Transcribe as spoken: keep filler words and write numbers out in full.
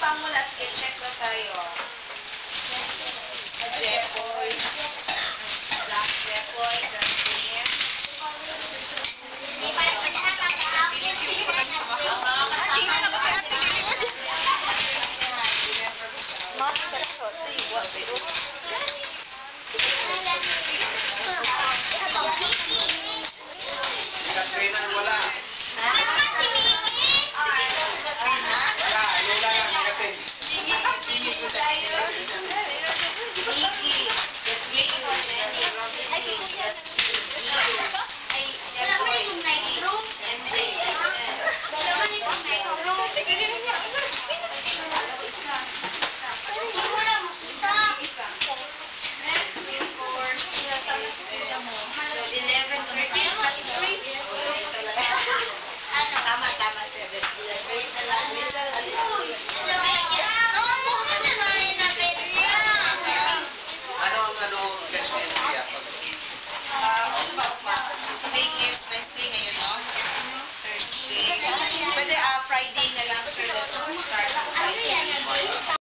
pa muna. Sige, check na tayo. Jepoy. Black Jepoy. Justin. Pwede, ah, Friday na lang, sir. Let's start on Friday.